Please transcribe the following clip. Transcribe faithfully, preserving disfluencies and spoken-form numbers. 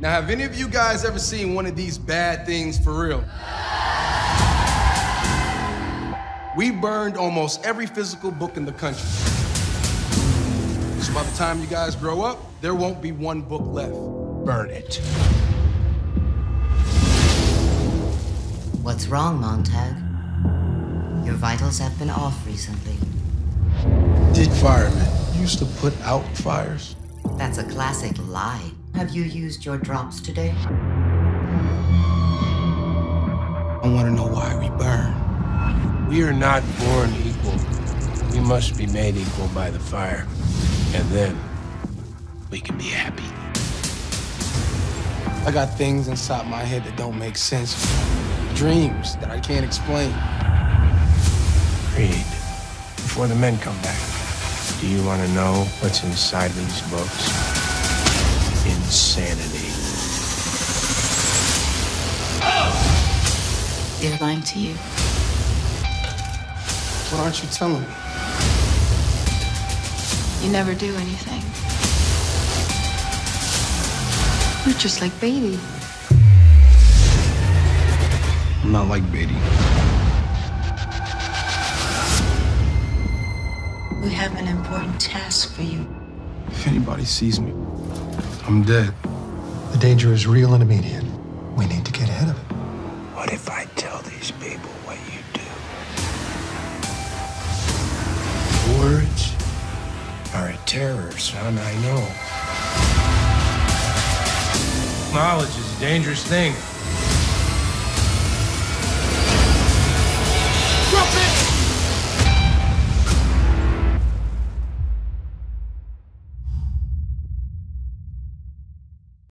Now, have any of you guys ever seen one of these bad things for real? We burned almost every physical book in the country. So by the time you guys grow up, there won't be one book left. Burn it. What's wrong, Montag? Your vitals have been off recently. Did firemen used to put out fires? That's a classic lie. Have you used your drops today? I want to know why we burn. We are not born equal. We must be made equal by the fire. And then we can be happy. I got things inside my head that don't make sense. Dreams that I can't explain. Creed, before the men come back, do you want to know what's inside these books? Insanity. They're lying to you. What aren't you telling me? You never do anything. You're just like Beatty. I'm not like Beatty. We have an important task for you. If anybody sees me, I'm dead. The danger is real and immediate. We need to get ahead of it. What if I tell these people what you do? Words are a terror, son, I know. Knowledge is a dangerous thing. Drop it!